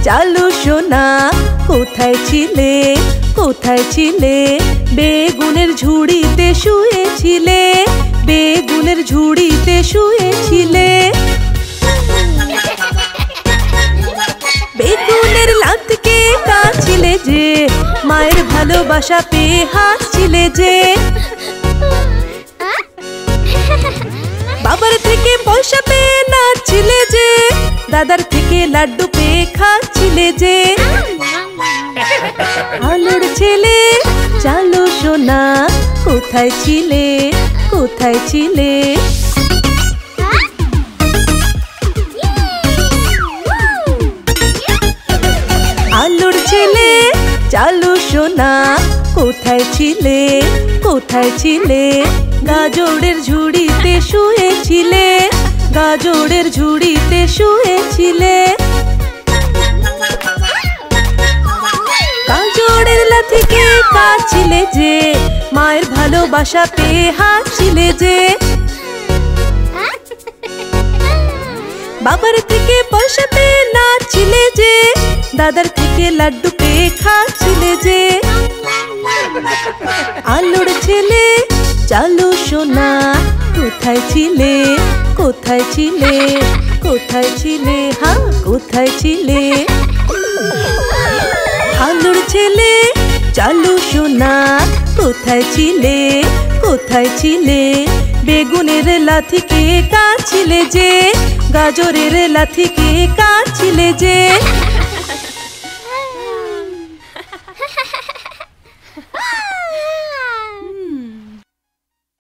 চালু সোনা কোথায় ছিলে, কোথায় ছিলে? বেগুনের ঝুড়িতে শুয়েছিলে, বেগুনের ঝুড়িতে শুয়েছিলে। বেগুনের লাথকে কাছিলে যে, মায়ের ভালোবাসা পেয়ে হাসছিলে যে। বাবার থেকে পয়সা পেয়ে নাচছিলে যে, দাদার থেকে লাড্ডু পেয়ে খাচ্ছিলে যে। আলোর ছেলে চালু সোনা কোথায় ছিলে, কোথায় ছিলে? আলোর ছেলে চালু সোনা কোথায় ছিলে, কোথায় ছিলে? গাজরের ঝুড়িতে শুয়েছিলে, গাজরের ঝুড়িতে শুয়েছিলে। গাজরের লাথিকে কাছিলে যে, মায়ের ভালোবাসা পেয়ে হাসছিলে যে। বাবার থেকে পয়সা পেয়ে নাচছিলে যে, দাদার থেকে লাড্ডু পেয়ে খাচ্ছিলে যে। আলোর ছেলে চালু সোনা কোথায় ছিলে, কোথায় ছিলে? কোথায় ছিলে? হ্যাঁ কোথায় ছিলে? আলোর ছেলে চালু সোনা কোথায় ছিলে, কোথায় ছিলে? বেগুনের লাথিকে কাছিলে যে, গাজরের লাথিকে কাছিলে যে।